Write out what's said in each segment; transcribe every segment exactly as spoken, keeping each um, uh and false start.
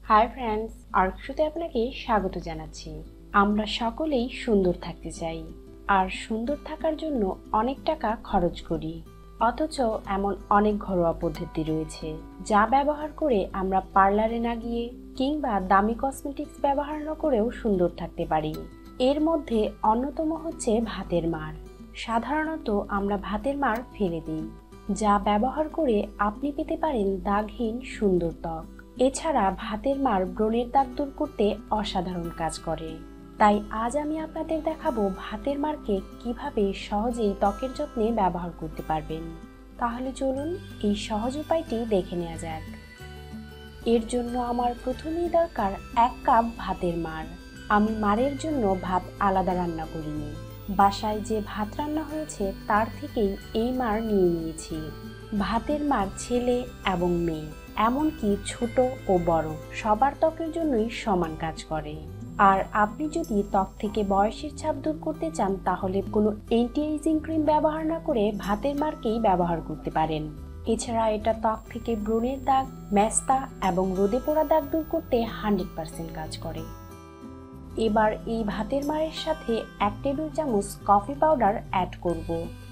Hi friends, আর্কশুতে আপনাকে স্বাগত জানাচ্ছি। আমরা সকলেই সুন্দর থাকতে চাই, আর সুন্দর থাকার জন্য অনেক টাকা খরচ করি। অথচ এমন অনেক ঘরোয়া পদ্ধতি রয়েছে যা ব্যবহার করে আমরা পার্লারে না গিয়ে কিংবা দামি কসমেটিক্স ব্যবহার না করেও সুন্দর থাকতে পারি। এর মধ্যে অন্যতম হচ্ছে ভাতের মাড়। সাধারণত আমরা ভাতের মাড় ফেলে দিই, যা ব্যবহার করে আপনি পেতে পারেন দাগহীন সুন্দর ত্বক। এছাড়া ভাতের মাড় ব্রণের দাগ দূর করতে অসাধারণ কাজ করে। তাই আজ আমি আপনাদের দেখাবো ভাতের মাড়কে কিভাবে সহজেই ত্বকের যত্নে ব্যবহার করতে পারবেন। তাহলে চলুন এই সহজ উপায়টি দেখে নেওয়া যাক। এর জন্য আমার প্রথমেই দরকার এক কাপ ভাতের মাড়। আমি মাড়ের জন্য ভাত আলাদা রান্না করিনি, বাসায় যে ভাত রান্না হয়েছে তার থেকেই এই মাড় নিয়ে নিয়েছি। ভাতের মাড় ছেলে এবং মেয়ে, এমনকি ছোট ও বড় সবার ত্বকের জন্যই সমান কাজ করে। আর আপনি যদি ত্বক থেকে বয়সের ছাপ দূর করতে চান তাহলে কোনো অ্যান্টি এজিং ক্রিম ব্যবহার না করে ভাতের মাড়কেই ব্যবহার করতে পারেন। এছাড়া এটা ত্বক থেকে ব্রণের দাগ, মেস্তা এবং রোদে পোড়া দাগ দূর করতে হান্ড্রেড পার্সেন্ট কাজ করে। এবার এই ভাতের মাড়ের সাথে এক টেবিল চামচ কফি পাউডার অ্যাড করব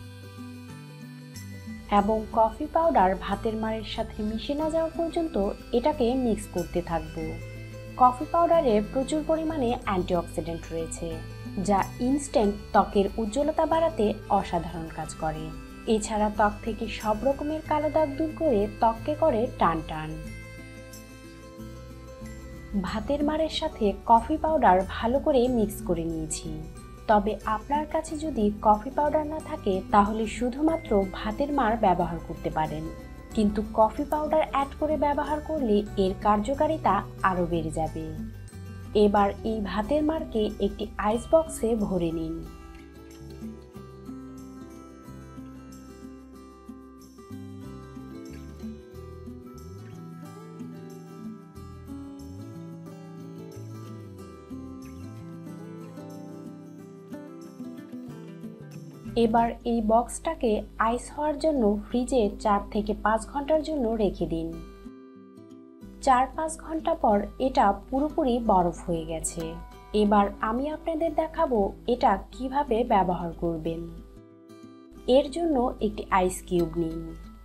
এবং কফি পাউডার ভাতের মাড়ের সাথে মিশে না যাওয়া পর্যন্ত এটাকে মিক্স করতে থাকব। কফি পাউডারে প্রচুর পরিমাণে অ্যান্টিঅক্সিডেন্ট রয়েছে, যা ইনস্ট্যান্ট ত্বকের উজ্জ্বলতা বাড়াতে অসাধারণ কাজ করে। এছাড়া ত্বক থেকে সব রকমের কালো দাগ দূর করে ত্বককে করে টান টান। ভাতের মাড়ের সাথে কফি পাউডার ভালো করে মিক্স করে নিয়েছি। তবে আপনার কাছে যদি কফি পাউডার না থাকে তাহলে শুধুমাত্র ভাতের মাড় ব্যবহার করতে পারেন, কিন্তু কফি পাউডার অ্যাড করে ব্যবহার করলে এর কার্যকারিতা আরও বেড়ে যাবে। এবার এই ভাতের মাড়কে একটি আইস বক্সে ভরে নিন। এবার এই বক্সটাকে আইস হওয়ার জন্য ফ্রিজে চার থেকে পাঁচ ঘন্টার জন্য রেখে দিন। চার পাঁচ ঘন্টা পর এটা পুরোপুরি বরফ হয়ে গেছে। এবার আমি আপনাদের দেখাবো এটা কিভাবে ব্যবহার করবেন। এর জন্য একটি আইস কিউব নিন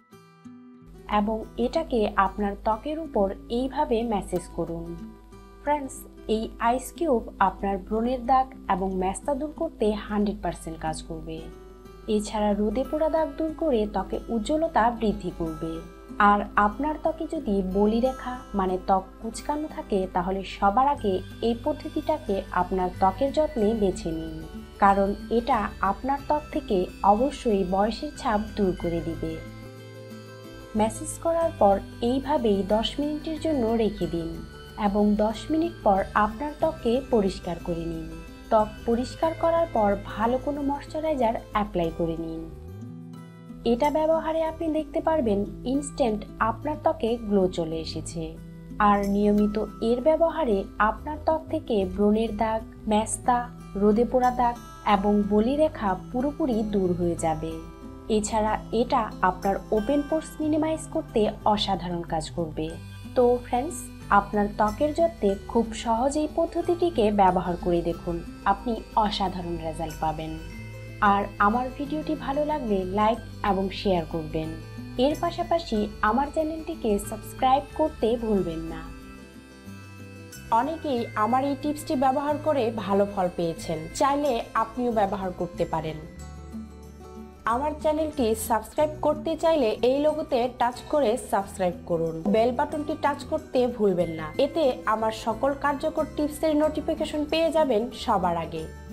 এবং এটাকে আপনার ত্বকের উপর এইভাবে ম্যাসেজ করুন। ফ্রেন্ডস, এই আইস কিউব আপনার ব্রণের দাগ এবং মেস্তা দূর করতে হান্ড্রেড পার্সেন্ট কাজ করবে। এছাড়া রোদে পোড়া দাগ দূর করে ত্বকে উজ্জ্বলতা বৃদ্ধি করবে। আর আপনার ত্বকে যদি বলিরেখা মানে ত্বক কুঁচকানো থাকে তাহলে সবার আগে এই পদ্ধতিটাকে আপনার ত্বকের যত্নে বেছে নিন, কারণ এটা আপনার ত্বক থেকে অবশ্যই বয়সের ছাপ দূর করে দিবে। ম্যাসেজ করার পর এইভাবেই দশ মিনিটের জন্য রেখে দিন এবং দশ মিনিট পর আপনার ত্বককে পরিষ্কার করে নিন। ত্বক পরিষ্কার করার পর ভালো কোনো ময়শ্চারাইজার অ্যাপ্লাই করে নিন। এটা ব্যবহারে আপনি দেখতে পারবেন ইনস্ট্যান্ট আপনার ত্বকে গ্লো চলে এসেছে। আর নিয়মিত এর ব্যবহারে আপনার ত্বক থেকে ব্রণের দাগ, মেস্তা, রোদে পোড়া দাগ এবং বলিরেখা পুরোপুরি দূর হয়ে যাবে। এছাড়া এটা আপনার ওপেন পোরস মিনিমাইজ করতে অসাধারণ কাজ করবে। তো ফ্রেন্ডস, আপনার ত্বকের যত্নে খুব সহজেই পদ্ধতিটিকে ব্যবহার করে দেখুন, আপনি অসাধারণ রেজাল্ট পাবেন। আর আমার ভিডিওটি ভালো লাগলে লাইক এবং শেয়ার করবেন। এর পাশাপাশি আমার চ্যানেলটিকে সাবস্ক্রাইব করতে ভুলবেন না। অনেকেই আমার এই টিপসটি ব্যবহার করে ভালো ফল পেয়েছেন, চাইলে আপনিও ব্যবহার করতে পারেন। আমার চ্যানেলটি সাবস্ক্রাইব করতে চাইলে এই লোগোতে টাচ করে সাবস্ক্রাইব করুন। বেল বাটনটি টাচ করতে ভুলবেন না, এতে আমার সকল কার্যকর টিপসের নোটিফিকেশন পেয়ে যাবেন সবার আগে।